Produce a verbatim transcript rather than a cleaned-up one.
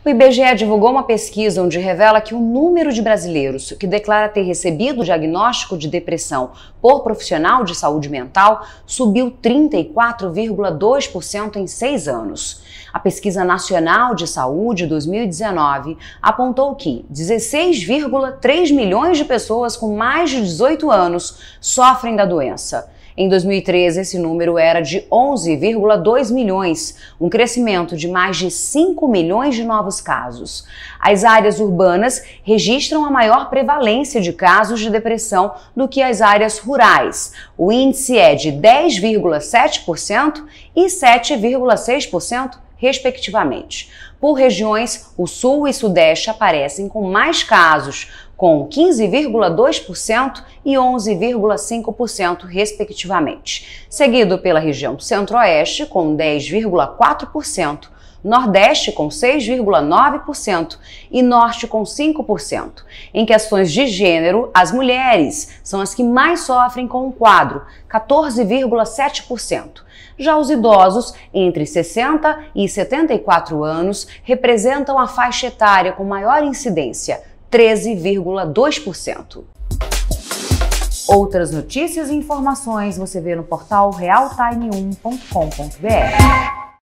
O I B G E divulgou uma pesquisa onde revela que o número de brasileiros que declara ter recebido o diagnóstico de depressão por profissional de saúde mental subiu trinta e quatro vírgula dois por cento em seis anos. A Pesquisa Nacional de Saúde dois mil e dezenove apontou que dezesseis vírgula três milhões de pessoas com mais de dezoito anos sofrem da doença. Em dois mil e treze, esse número era de onze vírgula dois milhões, um crescimento de mais de cinco milhões de novos casos. As áreas urbanas registram a maior prevalência de casos de depressão do que as áreas rurais. O índice é de dez vírgula sete por cento e sete vírgula seis por cento, respectivamente. Por regiões, o Sul e Sudeste aparecem com mais casos, com quinze vírgula dois por cento e onze vírgula cinco por cento, respectivamente. Seguido pela região Centro-Oeste, com dez vírgula quatro por cento, Nordeste com seis vírgula nove por cento e Norte com cinco por cento. Em questões de gênero, as mulheres são as que mais sofrem com o quadro, quatorze vírgula sete por cento. Já os idosos, entre sessenta e setenta e quatro anos, representam a faixa etária com maior incidência, treze vírgula dois por cento. Outras notícias e informações você vê no portal real time um ponto com ponto br.